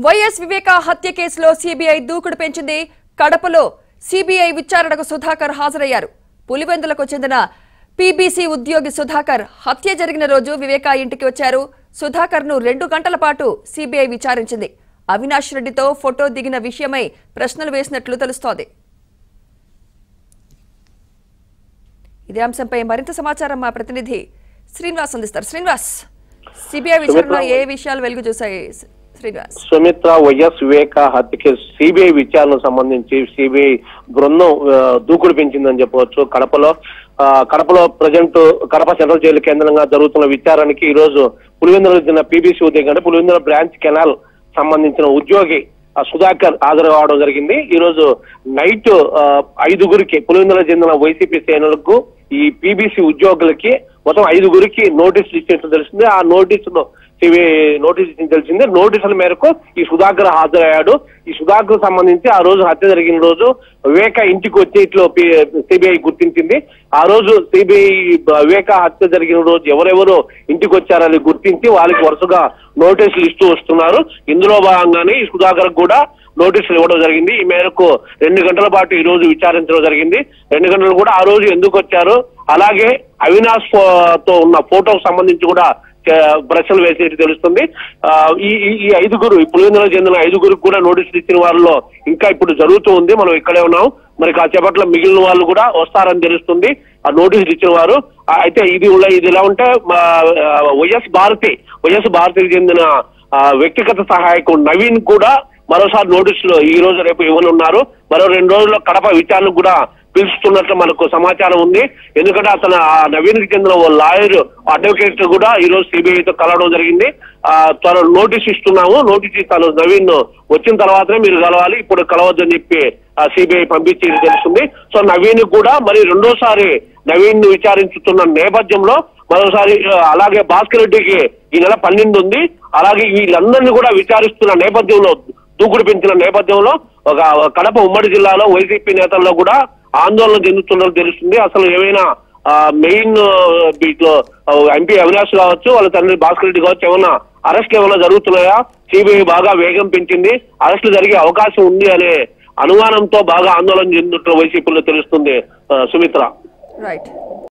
YS వివేక హత్య కేసులో CBI దూకుడు పెంచింది. కడపలో సిబిఐ విచారణకు సుధాకర్ హాజరయ్యారు. పులివెందులకు చెందిన పీబీసీ ఉద్యోగి సుధాకర్ హత్య జరిగిన రోజు వివేక ఇంటికి వచ్చారు. సుధాకర్ ను 2 గంటల పాటు సిబిఐ విచారించింది. అవినాష్ రెడ్డితో ఫోటో దిగిన విషయమై ప్రశ్నలు వేసినట్లు తెలుస్తోంది. ఇదే అంశంపై మరింత సమాచారం మా ప్రతినిధి శ్రీనివాస్ అందిస్తారు. శ్రీనివాస్, సిబిఐ విచారణ ఏ విషయాలు వెలుగు చూశాయి? శ్రీనివాస్, సుమిత్ర వైఎస్ వివేక హత్య కేసు సిబిఐ విచారణకు సంబంధించి సిబిఐ బృందం దూకుడు పెంచిందని చెప్పవచ్చు. కడపలో ప్రజెంట్ కడప సెంట్రల్ జైలు కేంద్రంగా జరుగుతున్న విచారణకి ఈ రోజు పులివెందులకు చెందిన పీబీసీ ఉద్యోగి అంటే పులివెందుల బ్రాంచ్ కెనాల్ సంబంధించిన ఉద్యోగి సుధాకర్ హాజరు కావడం జరిగింది. ఈ రోజు నైట్ 5గురికి పులివెందులకు చెందిన వైసీపీ శ్రేణులకు ఈ పీబీసీ ఉద్యోగులకి మొత్తం 5గురికి నోటీసులు ఇచ్చినట్టు తెలిసింది. ఆ నోటీసులో నోటీస్ ఇచ్చింది తెలిసింది. నోటీసుల మేరకు ఈ సుధాకర్ హాజరయ్యాడు. ఈ సుధాకర్ సంబంధించి ఆ రోజు హత్య జరిగిన రోజు వివేక ఇంటికి వచ్చి ఇట్లో సిబిఐ గుర్తించింది. ఆ రోజు సిబిఐ వివేక హత్య జరిగిన రోజు ఎవరెవరు ఇంటికి వచ్చారని గుర్తించి వాళ్ళకి వరుసగా నోటీసులు ఇస్తూ వస్తున్నారు. ఇందులో భాగంగానే ఈ సుధాకర్ కూడా నోటీసులు ఇవ్వడం జరిగింది. ఈ మేరకు 2 గంటల పాటు ఈ రోజు విచారించడం జరిగింది. 2 గంటలు కూడా ఆ రోజు ఎందుకు వచ్చారు, అలాగే అవినాష్ తో ఉన్న ఫోటోకు సంబంధించి కూడా ప్రశ్నలు వేసేది తెలుస్తుంది. ఈ 5గురు పులివెందులకు చెందిన 5గురికి కూడా నోటీసులు ఇచ్చిన వాళ్ళలో ఇంకా ఇప్పుడు జరుగుతూ ఉంది. మనం ఇక్కడే ఉన్నాం. మరి కాసేపట్లో మిగిలిన వాళ్ళు కూడా వస్తారని తెలుస్తుంది. ఆ నోటీసులు ఇచ్చిన వారు అయితే ఇది ఇలా ఉంటే వైఎస్ భారతికి చెందిన వ్యక్తిగత సహాయకుడు నవీన్ కూడా మరోసారి నోటీసులు ఈ రోజు రేపు ఇవ్వనున్నారు. మరో 2 రోజుల్లో కడప విచారణకు కూడా పిలుస్తున్నట్లు మనకు సమాచారం ఉంది. ఎందుకంటే అతను నవీన్ కి చెందిన ఓ లాయర్ అడ్వకేట్ కూడా ఈ రోజు సిబిఐతో కలవడం జరిగింది. త్వర నోటీస్ ఇస్తున్నాము, నోటీస్ ఇస్తాను, నవీన్ వచ్చిన తర్వాతనే మీరు కలవాలి, ఇప్పుడు కలవద్దని చెప్పి సిబిఐ పంపించేది తెలుస్తుంది. సో నవీన్ కూడా మరి రెండోసారి నవీన్ ను విచారించుతున్న నేపథ్యంలో మరోసారి అలాగే భాస్కర్ రెడ్డికి ఈ నెల 12 ఉంది. అలాగే వీళ్ళందరినీ కూడా విచారిస్తున్న నేపథ్యంలో దూకుడు పెంచిన నేపథ్యంలో ఒక కడప ఉమ్మడి జిల్లాలో వైసీపీ నేతల్లో కూడా ఆందోళన చెందుతున్నట్టు తెలుస్తుంది. అసలు ఏమైనా మెయిన్ వీటిలో ఎంపీ అవినాష్ కావచ్చు, వాళ్ళ తండ్రి భాస్కర్ రెడ్డి కావచ్చు, ఏమైనా అరెస్టులు ఏమైనా జరుగుతున్నాయా? సిబిఐ బాగా వేగం పెంచింది, అరెస్టులు జరిగే అవకాశం ఉంది అనే అనుమానంతో బాగా ఆందోళన చెందుతున్న వైసీపీలో తెలుస్తుంది. సుమిత్ర. రైట్.